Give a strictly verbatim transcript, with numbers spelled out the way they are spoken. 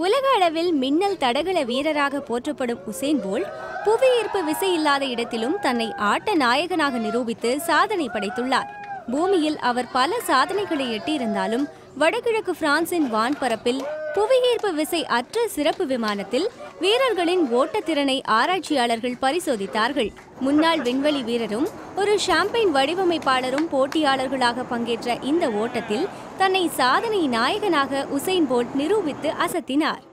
உலக அளவில் மின்னல் தடகள வீரராக போற்றப்படும் உசேன் போல்ட் புவியீர்ப்பு விசை இல்லாத இடத்திலும் தன்னை ஆட்ட நாயகனாக நிரூபித்து சாதனை படைத்துள்ளார். பூமியில் அவர் பல சாதனைகளை எட்டியிருந்தாலும் வடகிழக்கு பிரான்சின் வான்பரப்பில் புவியீர்ப்பு விசை அற்ற சிறப்பு விமானத்தில் வீரர்களின் ஓட்டத்திறனை ஆராய்ச்சியாளர்கள் பரிசோதித்தார்கள். முன்னாள் விண்வெளி வீரரும் ஒரு ஷாம்பெயின் வடிவமைப்பாளரும் போட்டியாளர்களாக பங்கேற்ற இந்த ஓட்டத்தில் தன்னை சாதனை நாயகனாக உசேன் போல்ட் நிரூபித்து அசத்தினார்.